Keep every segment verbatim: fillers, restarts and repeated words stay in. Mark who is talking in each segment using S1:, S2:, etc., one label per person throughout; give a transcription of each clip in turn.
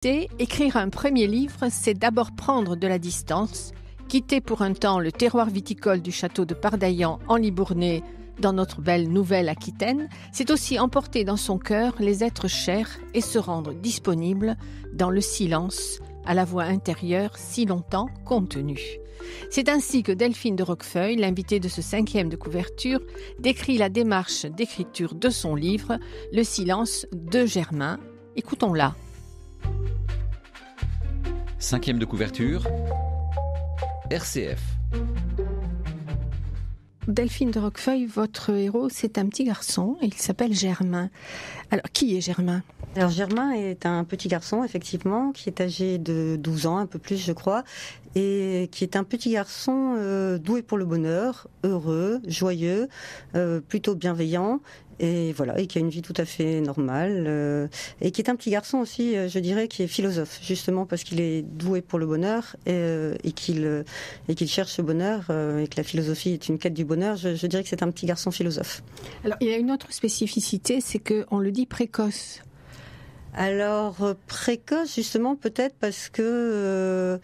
S1: réalité, écrire un premier livre, c'est d'abord prendre de la distance, quitter pour un temps le terroir viticole du château de Pardaillan en Libournais, dans notre belle Nouvelle-Aquitaine, c'est aussi emporter dans son cœur les êtres chers et se rendre disponible dans le silence, à la voix intérieure si longtemps contenue. C'est ainsi que Delphine de Roquefeuille, l'invitée de ce cinquième de couverture, décrit la démarche d'écriture de son livre « Le silence de Germain ». Écoutons-la.
S2: Cinquième de couverture, R C F.
S1: Delphine de Roquefeuille, votre héros, c'est un petit garçon, il s'appelle Germain. Alors, qui est Germain ?
S3: Alors Germain est un petit garçon, effectivement, qui est âgé de douze ans, un peu plus je crois, et qui est un petit garçon euh, doué pour le bonheur, heureux, joyeux, euh, plutôt bienveillant, et voilà, et qui a une vie tout à fait normale, euh, et qui est un petit garçon aussi, euh, je dirais, qui est philosophe, justement parce qu'il est doué pour le bonheur, et, euh, et qu'il euh, et qu'il cherche ce bonheur, euh, et que la philosophie est une quête du bonheur, je, je dirais que c'est un petit garçon philosophe.
S1: Alors, il y a une autre spécificité, c'est qu'on le dit précoce.
S3: Alors euh, précoce justement peut-être parce que euh,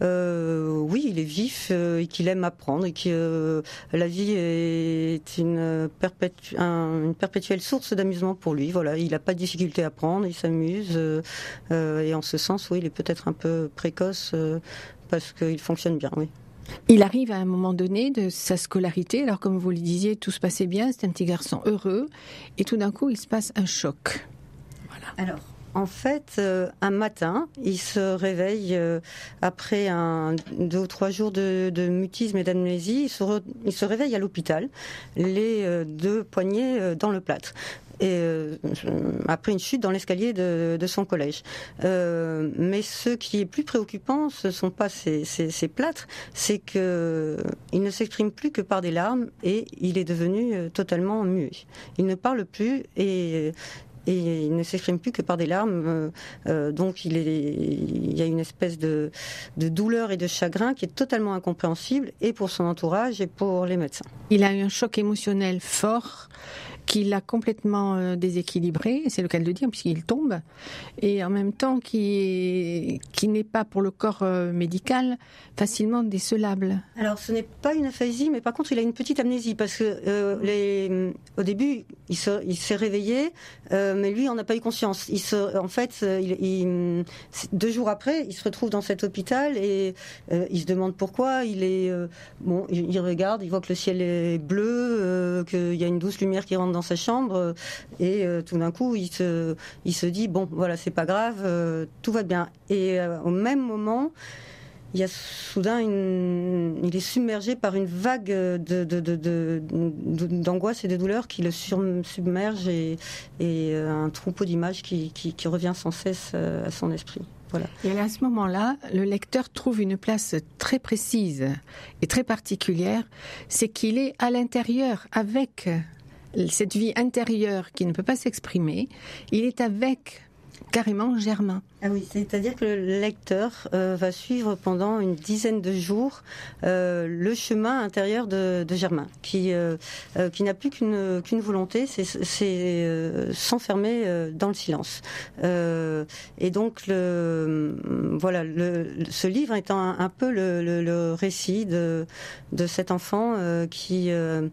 S3: euh, oui il est vif euh, et qu'il aime apprendre et que euh, la vie est une, perpétu- un, une perpétuelle source d'amusement pour lui. Voilà, il n'a pas de difficulté à apprendre, il s'amuse euh, euh, et en ce sens oui il est peut-être un peu précoce euh, parce qu'il fonctionne bien, oui.
S1: Il arrive à un moment donné de sa scolarité, alors comme vous le disiez, tout se passait bien, c'est un petit garçon heureux et tout d'un coup il se passe un choc. Voilà.
S3: Alors en fait, euh, un matin, il se réveille euh, après un, deux ou trois jours de, de mutisme et d'amnésie. Il se, re, il se réveille à l'hôpital, les euh, deux poignets euh, dans le plâtre. Et euh, après une chute dans l'escalier de, de son collège. Euh, mais ce qui est plus préoccupant, ce ne sont pas ces, ces, ces plâtres, c'est qu'il ne s'exprime plus que par des larmes et il est devenu euh, totalement muet. Il ne parle plus et... et il ne s'exprime plus que par des larmes, euh, euh, donc il, est, il y a une espèce de, de douleur et de chagrin qui est totalement incompréhensible, et pour son entourage et pour les médecins.
S1: Il a eu un choc émotionnel fort qui l'a complètement euh, déséquilibré, c'est le cas de le dire, puisqu'il tombe, et en même temps qui, qui n'est pas pour le corps euh, médical facilement décelable.
S3: Alors ce n'est pas une aphasie, mais par contre il a une petite amnésie, parce que euh, les, au début il, se, il s'est réveillé, euh, mais lui on n'a pas eu conscience. Il se, en fait, il, il, deux jours après, il se retrouve dans cet hôpital et euh, il se demande pourquoi. Il est euh, bon, il, il regarde, il voit que le ciel est bleu, euh, qu'il y a une douce lumière qui rentre dans sa chambre, et euh, tout d'un coup il se, il se dit bon voilà c'est pas grave, euh, tout va bien. Et euh, au même moment il y a soudain une, il est submergé par une vague de, de, de, de, d'angoisse et de douleur qui le sur, submerge, et, et un troupeau d'images qui, qui, qui revient sans cesse à son esprit. Voilà.
S1: Et à ce moment-là, le lecteur trouve une place très précise et très particulière, c'est qu'il est à l'intérieur avec cette vie intérieure qui ne peut pas s'exprimer, il est avec carrément Germain.
S3: Ah oui, c'est-à-dire que le lecteur euh, va suivre pendant une dizaine de jours euh, le chemin intérieur de, de Germain, qui euh, euh, qui n'a plus qu'une qu'une volonté, c'est, c'est euh, s'enfermer euh, dans le silence. Euh, et donc le voilà, le, ce livre étant un, un peu le, le, le récit de de cet enfant euh, qui euh,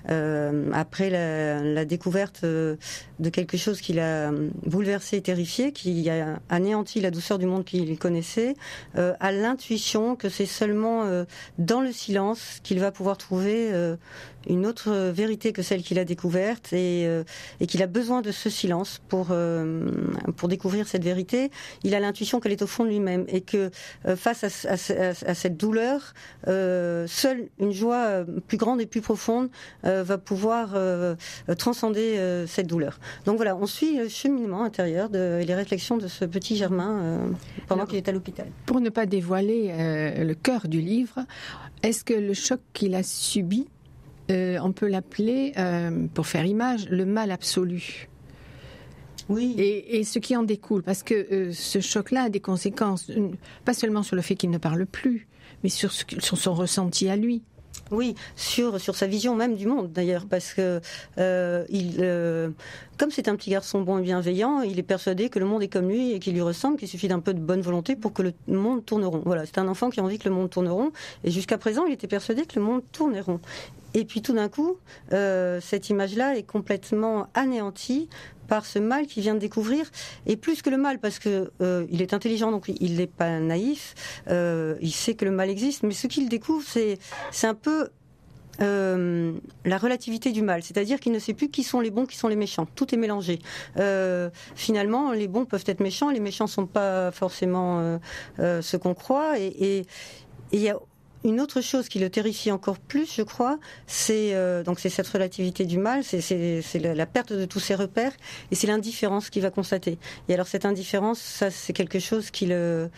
S3: Euh, après la, la découverte euh, de quelque chose qui l'a bouleversé et terrifié, qui a anéanti la douceur du monde qu'il connaissait, euh, a l'intuition que c'est seulement euh, dans le silence qu'il va pouvoir trouver euh, une autre vérité que celle qu'il a découverte, et, euh, et qu'il a besoin de ce silence pour, euh, pour découvrir cette vérité. Il a l'intuition qu'elle est au fond de lui-même, et que euh, face à, à, à cette douleur, euh, seule une joie plus grande et plus profonde euh, va pouvoir euh, transcender euh, cette douleur. Donc voilà, on suit le cheminement intérieur de, et les réflexions de ce petit Germain euh, pendant Alors, qu'il est à l'hôpital.
S1: Pour ne pas dévoiler euh, le cœur du livre, est-ce que le choc qu'il a subi, euh, on peut l'appeler, euh, pour faire image, le mal absolu ?
S3: Oui.
S1: Et, et ce qui en découle, parce que euh, ce choc-là a des conséquences, pas seulement sur le fait qu'il ne parle plus, mais sur, sur son ressenti à lui.
S3: Oui, sur, sur sa vision même du monde d'ailleurs, parce que euh, il, euh, comme c'est un petit garçon bon et bienveillant, il est persuadé que le monde est comme lui et qu'il lui ressemble, qu'il suffit d'un peu de bonne volonté pour que le monde tourne rond. Voilà, c'est un enfant qui a envie que le monde tourne rond, et jusqu'à présent, il était persuadé que le monde tournait rond. Et puis tout d'un coup, euh, cette image-là est complètement anéantie par ce mal qu'il vient de découvrir, et plus que le mal, parce que euh, il est intelligent, donc il n'est pas naïf, euh, il sait que le mal existe, mais ce qu'il découvre, c'est, c'est un peu euh, la relativité du mal, c'est-à-dire qu'il ne sait plus qui sont les bons, qui sont les méchants, tout est mélangé. Euh, finalement, les bons peuvent être méchants, les méchants ne sont pas forcément euh, euh, ce qu'on croit, et il y a une autre chose qui le terrifie encore plus, je crois, c'est euh, donc c'est cette relativité du mal, c'est, c'est, c'est la, la perte de tous ses repères, et c'est l'indifférence qu'il va constater. Et alors cette indifférence, ça c'est quelque chose qui le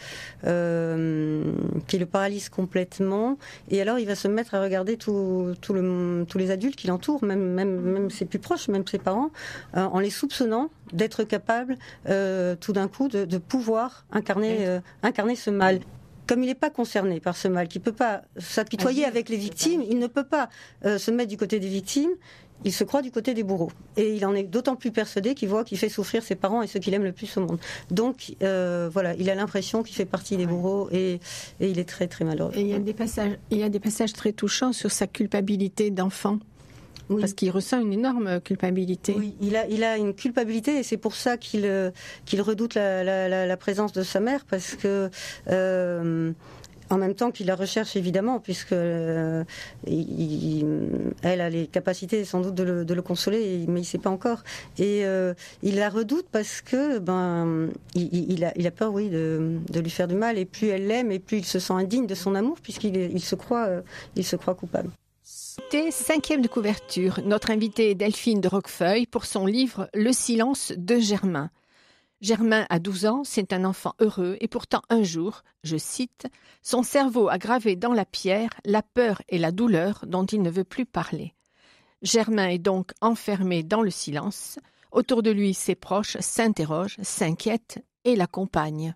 S3: euh, qui le paralyse complètement. Et alors il va se mettre à regarder tout, tout le, tous les adultes qui l'entourent, même même même ses plus proches, même ses parents, euh, en les soupçonnant d'être capables euh, tout d'un coup de, de pouvoir incarner euh, incarner ce mal. Comme il n'est pas concerné par ce mal, qu'il ne peut pas s'apitoyer avec les victimes, il ne peut pas euh, se mettre du côté des victimes, il se croit du côté des bourreaux. Et il en est d'autant plus persuadé qu'il voit qu'il fait souffrir ses parents et ceux qu'il aime le plus au monde. Donc euh, voilà, il a l'impression qu'il fait partie des bourreaux, et, et il est très très malheureux.
S1: Et il y a des passages, il y a des passages très touchants sur sa culpabilité d'enfant. Oui. Parce qu'il ressent une énorme culpabilité.
S3: Oui, il a, il a une culpabilité, et c'est pour ça qu'il, qu'il redoute la, la, la présence de sa mère, parce que euh, en même temps qu'il la recherche évidemment, puisque euh, il, elle a les capacités sans doute de le, de le consoler, mais il ne sait pas encore. Et euh, il la redoute parce que ben il, il, a, il a peur, oui, de, de lui faire du mal. Et plus elle l'aime, et plus il se sent indigne de son amour, puisqu'il il se croit, euh, il se croit coupable.
S1: C'était cinquième de couverture. Notre invitée est Delphine de Roquefeuille pour son livre « Le silence de Germain ». Germain a douze ans, c'est un enfant heureux, et pourtant un jour, je cite, « son cerveau a gravé dans la pierre la peur et la douleur dont il ne veut plus parler ». Germain est donc enfermé dans le silence. Autour de lui, ses proches s'interrogent, s'inquiètent et l'accompagnent.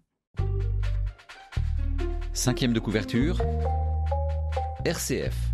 S2: Cinquième de couverture, R C F.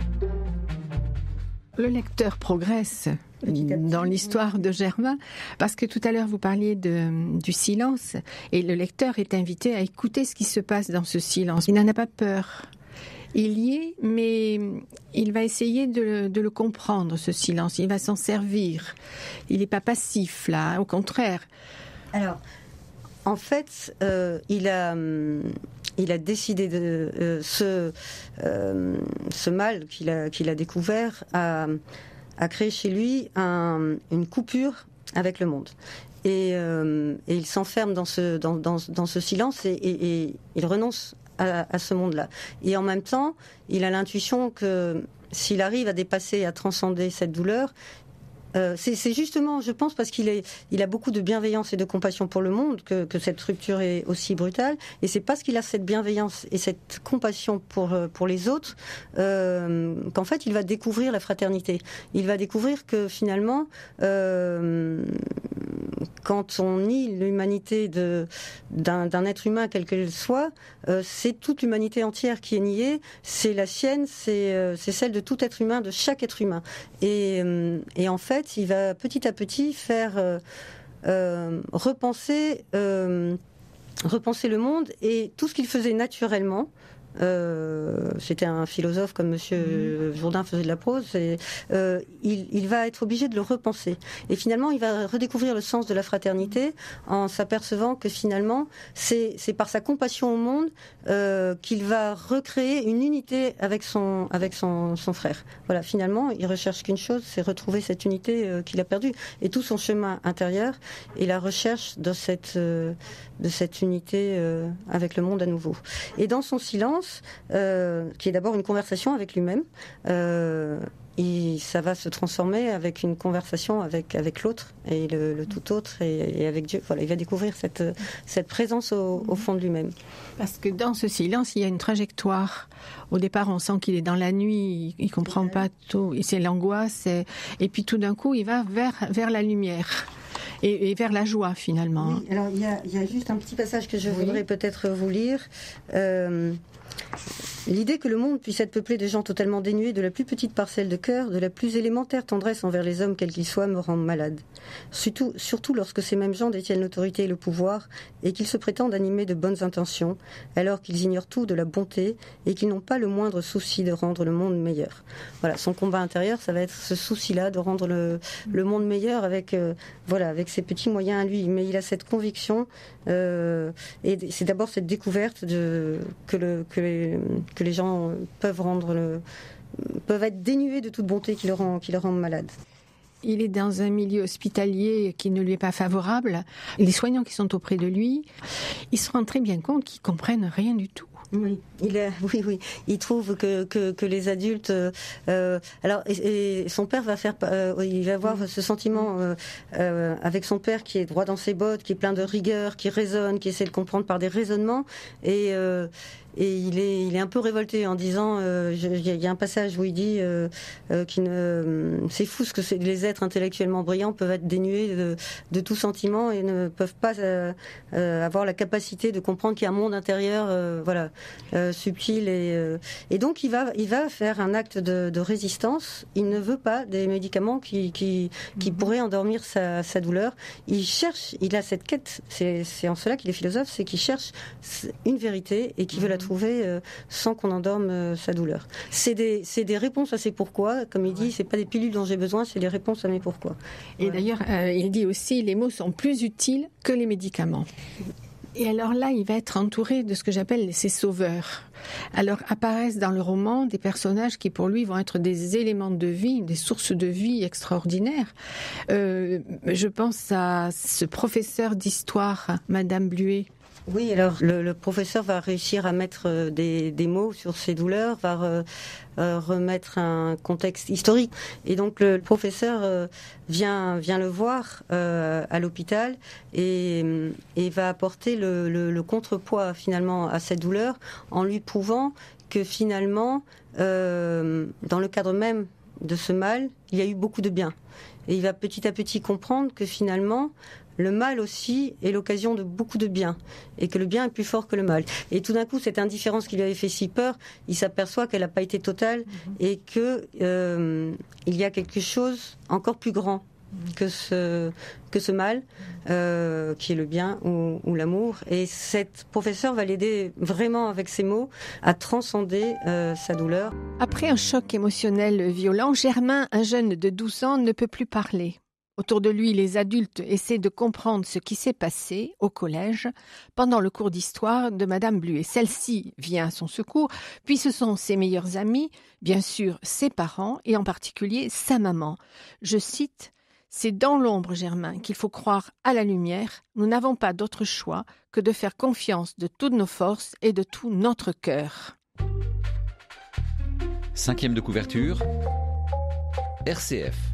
S1: Le lecteur progresse dans l'histoire de Germain, parce que tout à l'heure vous parliez de, du silence, et le lecteur est invité à écouter ce qui se passe dans ce silence. Il n'en a pas peur. Il y est, mais il va essayer de, de le comprendre, ce silence. Il va s'en servir. Il n'est pas passif, là, au contraire.
S3: Alors, en fait, euh, il a... Hum... Il a décidé de euh, ce, euh, ce mal qu'il a, qu'il a découvert a, a créé chez lui un, une coupure avec le monde. Et, euh, et il s'enferme dans ce, dans, dans, dans ce silence, et, et, et il renonce à, à ce monde-là. Et en même temps, il a l'intuition que s'il arrive à dépasser, à transcender cette douleur, Euh, c'est, c'est justement, je pense, parce qu'il est, il a beaucoup de bienveillance et de compassion pour le monde que, que cette rupture est aussi brutale. Et c'est parce qu'il a cette bienveillance et cette compassion pour, pour les autres euh, qu'en fait, il va découvrir la fraternité. Il va découvrir que finalement, euh, quand on nie l'humanité de, d'un, d'un être humain, quel qu'elle soit, euh, c'est toute l'humanité entière qui est niée. C'est la sienne, c'est, euh, c'est celle de tout être humain, de chaque être humain. Et, euh, et en fait, il va petit à petit faire euh, euh, repenser, euh, repenser le monde, et tout ce qu'il faisait naturellement. Euh, c'était un philosophe comme Monsieur Jourdain faisait de la prose, et, euh, il, il va être obligé de le repenser. Et finalement, il va redécouvrir le sens de la fraternité en s'apercevant que finalement, c'est, c'est par sa compassion au monde euh, qu'il va recréer une unité avec son, avec son, son frère. Voilà, finalement, il recherche qu'une chose, c'est retrouver cette unité euh, qu'il a perdue. Et tout son chemin intérieur est la recherche de cette, euh, de cette unité euh, avec le monde à nouveau. Et dans son silence, Euh, qui est d'abord une conversation avec lui-même, euh, et ça va se transformer avec une conversation avec, avec l'autre, et le, le tout autre, et, et avec Dieu. Voilà, il va découvrir cette, cette présence au, au fond de lui-même.
S1: Parce que dans ce silence, il y a une trajectoire. Au départ, on sent qu'il est dans la nuit, il ne comprend pas tout, et c'est l'angoisse, et, et puis tout d'un coup, il va vers, vers la lumière. Et, et vers la joie, finalement.
S3: Oui, alors il y a, il y a juste un petit passage que je voudrais oui. peut-être vous lire. Euh, L'idée que le monde puisse être peuplé de gens totalement dénués de la plus petite parcelle de cœur, de la plus élémentaire tendresse envers les hommes quels qu'ils soient, me rend malade. Surtout, surtout lorsque ces mêmes gens détiennent l'autorité et le pouvoir, et qu'ils se prétendent animés de bonnes intentions, alors qu'ils ignorent tout de la bonté, et qu'ils n'ont pas le moindre souci de rendre le monde meilleur. Voilà, son combat intérieur, ça va être ce souci-là de rendre le, le monde meilleur avec, euh, voilà, avec ses petits moyens à lui. Mais il a cette conviction, euh, et c'est d'abord cette découverte de, que, le, que les... que les gens peuvent rendre le, peuvent être dénués de toute bonté qui le rend, qui le rend malade.
S1: Il est dans un milieu hospitalier qui ne lui est pas favorable. Les soignants qui sont auprès de lui, ils se rendent très bien compte qu'ils comprennent rien du tout.
S3: Oui, il a, oui, oui. Il trouve que que, que les adultes. Euh, alors, et, et son père va faire. Euh, il va avoir ce sentiment euh, euh, avec son père qui est droit dans ses bottes, qui est plein de rigueur, qui raisonne, qui essaie de comprendre par des raisonnements, et euh, et il est il est un peu révolté en disant. Euh, je, il y a un passage où il dit euh, euh, qu'il ne. C'est fou ce que c'est, les êtres intellectuellement brillants peuvent être dénués de, de tout sentiment et ne peuvent pas euh, euh, avoir la capacité de comprendre qu'il y a un monde intérieur. Euh, voilà. Euh, subtil et, euh, et donc il va, il va faire un acte de, de résistance. Il ne veut pas des médicaments qui, qui, qui mmh. pourraient endormir sa, sa douleur. Il cherche, il a cette quête, c'est, c'est en cela qu'il est philosophe, c'est qu'il cherche une vérité et qu'il mmh. veut la trouver euh, sans qu'on endorme euh, sa douleur. C'est des, c'est des réponses à ses pourquoi, comme il dit, ouais. c'est pas des pilules dont j'ai besoin, c'est des réponses à mes pourquoi.
S1: Et ouais. d'ailleurs, euh, il dit aussi, les mots sont plus utiles que les médicaments. Et alors là, il va être entouré de ce que j'appelle ses sauveurs. Alors apparaissent dans le roman des personnages qui pour lui vont être des éléments de vie, des sources de vie extraordinaires. Euh, je pense à ce professeur d'histoire, Madame Bluet.
S3: Oui, alors le, le professeur va réussir à mettre des, des mots sur ses douleurs, va re, euh, remettre un contexte historique. Et donc le, le professeur euh, vient, vient le voir euh, à l'hôpital et, et va apporter le, le, le contrepoids finalement à cette douleur en lui prouvant que finalement, euh, dans le cadre même de ce mal, il y a eu beaucoup de bien. Et il va petit à petit comprendre que finalement, le mal aussi est l'occasion de beaucoup de bien, et que le bien est plus fort que le mal. Et tout d'un coup, cette indifférence qui lui avait fait si peur, il s'aperçoit qu'elle n'a pas été totale, mmh. et que euh, il y a quelque chose encore plus grand que ce que ce mal, euh, qui est le bien ou, ou l'amour. Et cette professeure va l'aider vraiment avec ses mots à transcender euh, sa douleur.
S1: Après un choc émotionnel violent, Germain, un jeune de douze ans, ne peut plus parler. Autour de lui, les adultes essaient de comprendre ce qui s'est passé au collège pendant le cours d'histoire de Madame Bluet. Celle-ci vient à son secours, puis ce sont ses meilleurs amis, bien sûr ses parents et en particulier sa maman. Je cite « C'est dans l'ombre, Germain, qu'il faut croire à la lumière. Nous n'avons pas d'autre choix que de faire confiance de toutes nos forces et de tout notre cœur. »
S2: Cinquième de couverture, R C F.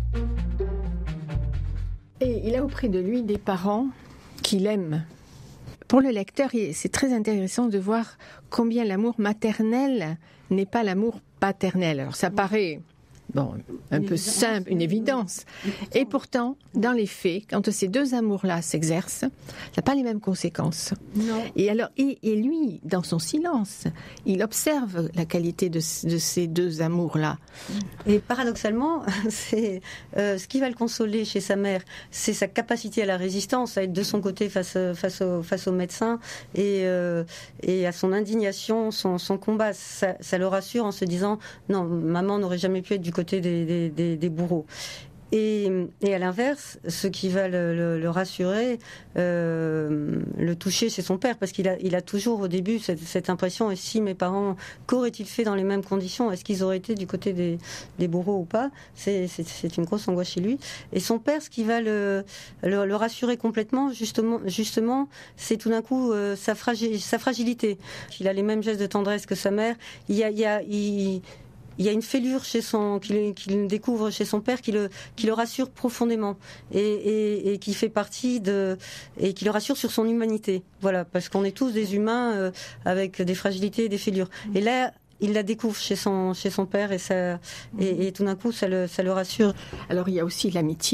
S1: Et il a auprès de lui des parents qu'il aime. Pour le lecteur, c'est très intéressant de voir combien l'amour maternel n'est pas l'amour paternel. Alors ça paraît bon, un peu simple, une évidence. Et pourtant, dans les faits, quand ces deux amours-là s'exercent, ça n'a pas les mêmes conséquences.
S3: Non.
S1: Et alors, et, et lui, dans son silence, il observe la qualité de, de ces deux amours-là.
S3: Et paradoxalement, c'est euh, ce qui va le consoler chez sa mère, c'est sa capacité à la résistance, à être de son côté face face au face au médecin et euh, et à son indignation, son son combat. Ça, ça le rassure en se disant non, maman n'aurait jamais pu être du côté des, des, des, des bourreaux. Et, et à l'inverse, ce qui va le, le, le rassurer, euh, le toucher, c'est son père, parce qu'il a, il a toujours au début cette, cette impression, et si mes parents, qu'auraient-ils fait dans les mêmes conditions? Est-ce qu'ils auraient été du côté des, des bourreaux ou pas? c'est, c'est, c'est une grosse angoisse chez lui. Et son père, ce qui va le, le, le rassurer complètement, justement, justement c'est tout d'un coup euh, sa, fragi- sa fragilité. Il a les mêmes gestes de tendresse que sa mère. Il y a... Il y a il, Il y a une fêlure chez son, qu'il, qu'il découvre chez son père qui le, qui le rassure profondément et, et, et qui fait partie de, et qui le rassure sur son humanité. Voilà, parce qu'on est tous des humains euh, avec des fragilités et des fêlures. Et là, il la découvre chez son, chez son père et, ça, et, et tout d'un coup, ça le, ça le rassure.
S1: Alors, il y a aussi l'amitié.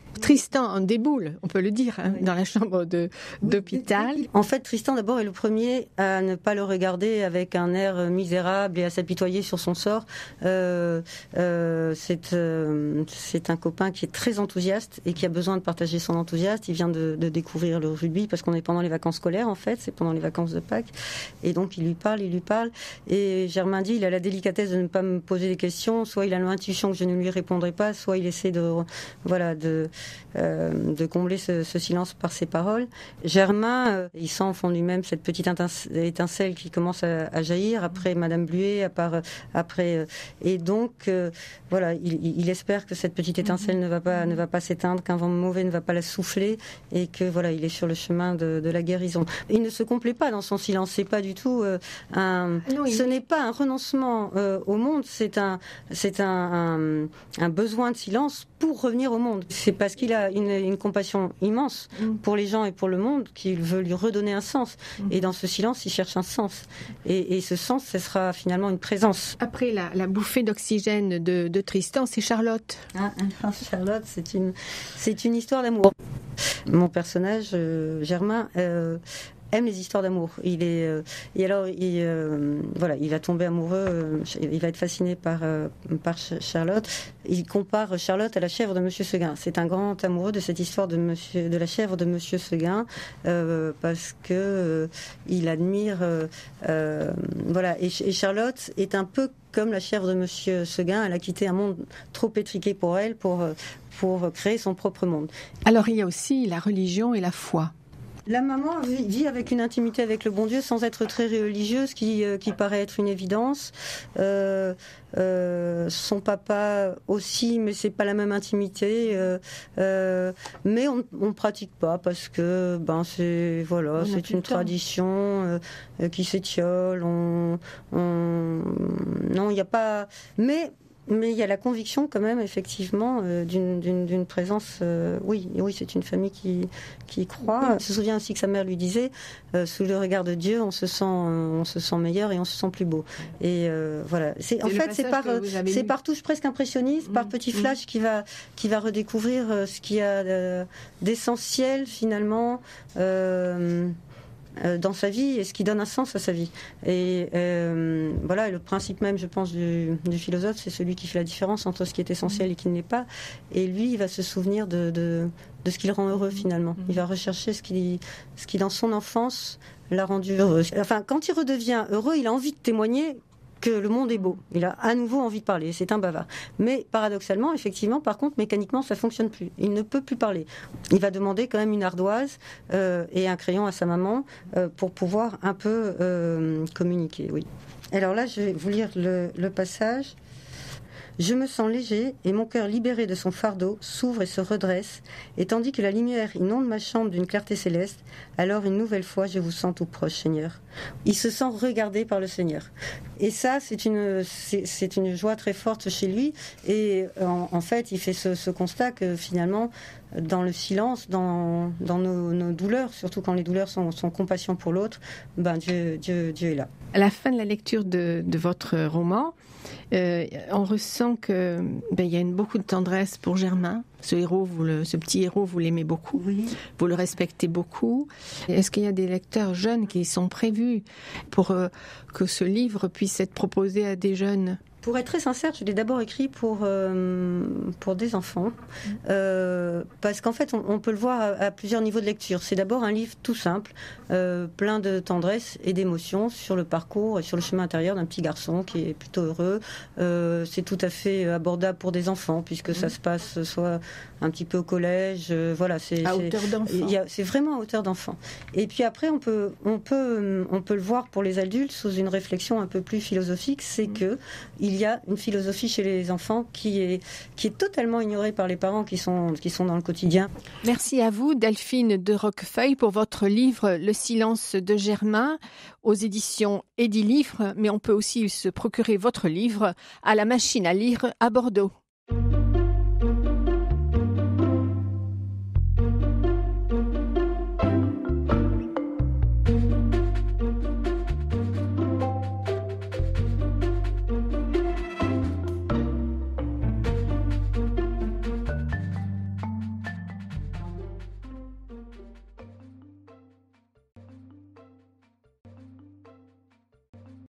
S1: Tristan en déboule, on peut le dire, hein, oui. dans la chambre de, d'hôpital.
S3: En fait, Tristan d'abord est le premier à ne pas le regarder avec un air misérable et à s'apitoyer sur son sort. Euh, euh, c'est, euh, c'est un copain qui est très enthousiaste et qui a besoin de partager son enthousiasme. Il vient de, de découvrir le rugby parce qu'on est pendant les vacances scolaires, en fait, c'est pendant les vacances de Pâques. Et donc il lui parle, il lui parle. Et Germain dit, il a la délicatesse de ne pas me poser des questions. Soit il a l'intuition que je ne lui répondrai pas, soit il essaie de, voilà, de Euh, de combler ce, ce silence par ses paroles. Germain, euh, il sent au fond de lui-même cette petite étincelle qui commence à, à jaillir après Madame Bluet, à part, après, euh, et donc euh, voilà, il, il espère que cette petite étincelle ne va pas ne va pas s'éteindre, qu'un vent mauvais ne va pas la souffler, et que voilà, il est sur le chemin de, de la guérison. Il ne se complaît pas dans son silence. C'est pas du tout euh, un. Non, il... Ce n'est pas un renoncement euh, au monde. C'est un c'est un, un un besoin de silence pour revenir au monde. C'est parce qu'il a une, une compassion immense mmh. pour les gens et pour le monde qu'il veut lui redonner un sens. Mmh. Et dans ce silence, il cherche un sens. Et, et ce sens, ce sera finalement une présence.
S1: Après la, la bouffée d'oxygène de, de Tristan, c'est Charlotte.
S3: Ah, Charlotte, c'est une, c'est une histoire d'amour. Mon personnage, euh, Germain, euh, aime les histoires d'amour. Il est euh, et alors il euh, voilà, il va tomber amoureux. Euh, il va être fasciné par euh, par Charlotte. Il compare Charlotte à la chèvre de Monsieur Seguin. C'est un grand amoureux de cette histoire de Monsieur de la chèvre de Monsieur Seguin euh, parce que euh, il admire euh, euh, voilà. Et, et Charlotte est un peu comme la chèvre de Monsieur Seguin. Elle a quitté un monde trop étriqué pour elle pour pour créer son propre monde.
S1: Alors il y a aussi la religion et la foi.
S3: La maman vit avec une intimité avec le bon Dieu sans être très religieuse, qui, euh, qui paraît être une évidence. Euh, euh, son papa aussi, mais c'est pas la même intimité. Euh, euh, mais on ne pratique pas parce que ben c'est voilà, c'est une tradition euh, qui s'étiole. On, on, non, il n'y a pas. Mais Mais il y a la conviction quand même, effectivement, euh, d'une, d'une, d'une présence. Euh, oui, oui, c'est une famille qui, qui croit. Je me souviens aussi que sa mère lui disait, euh, sous le regard de Dieu, on se sent, on se sent meilleur et on se sent plus beau. Et euh, voilà. C'est, c'est en fait, c'est par, c'est par touche presque impressionniste, mmh, par petits flashs, mmh. qui va, qui va redécouvrir ce qu'il y a euh, d'essentiel finalement. Euh, dans sa vie et ce qui donne un sens à sa vie. Et euh, voilà, le principe même, je pense, du, du philosophe, c'est celui qui fait la différence entre ce qui est essentiel et qui ne l'est pas. Et lui, il va se souvenir de, de, de ce qui le rend heureux finalement. Il va rechercher ce qui, ce qui dans son enfance, l'a rendu heureux. Enfin, quand il redevient heureux, il a envie de témoigner que le monde est beau. Il a à nouveau envie de parler. C'est un bavard. Mais paradoxalement, effectivement, par contre, mécaniquement, ça fonctionne plus. Il ne peut plus parler. Il va demander quand même une ardoise euh, et un crayon à sa maman euh, pour pouvoir un peu euh, communiquer. Oui. Alors là, je vais vous lire le, le passage. Je me sens léger et mon cœur libéré de son fardeau s'ouvre et se redresse, et tandis que la lumière inonde ma chambre d'une clarté céleste, alors une nouvelle fois je vous sens tout proche, Seigneur. Il se sent regardé par le Seigneur. Et ça, c'est une, c'est, c'est une joie très forte chez lui, et en, en fait, il fait ce, ce constat que finalement, dans le silence, dans, dans nos, nos douleurs, surtout quand les douleurs sont, sont compassion pour l'autre, ben Dieu, Dieu, Dieu est là.
S1: À la fin de la lecture de, de votre roman, Euh, on ressent que ben, il y a une, beaucoup de tendresse pour Germain. Ce héros, vous le, ce petit héros, vous l'aimez beaucoup,
S3: oui.
S1: Vous le respectez beaucoup. Est-ce qu'il y a des lecteurs jeunes qui sont prévus pour euh, que ce livre puisse être proposé à des jeunes ?
S3: Pour être très sincère, je l'ai d'abord écrit pour, euh, pour des enfants, euh, parce qu'en fait, on, on peut le voir à, à plusieurs niveaux de lecture. C'est d'abord un livre tout simple, euh, plein de tendresse et d'émotion sur le parcours et sur le chemin intérieur d'un petit garçon qui est plutôt heureux. Euh, c'est tout à fait abordable pour des enfants, puisque ça se passe soit un petit peu au collège, euh, voilà. C'est,
S1: à
S3: c'est,
S1: hauteur d'enfant.
S3: Y a, c'est vraiment à hauteur d'enfant. Et puis après, on peut, on peut, on peut le voir pour les adultes sous une réflexion un peu plus philosophique, c'est mmh. que il y a une philosophie chez les enfants qui est, qui est totalement ignorée par les parents qui sont, qui sont dans le quotidien.
S1: Merci à vous, Delphine de Roquefeuille, pour votre livre Le silence de Germain, aux éditions Edilivre, mais on peut aussi se procurer votre livre à la machine à lire à Bordeaux.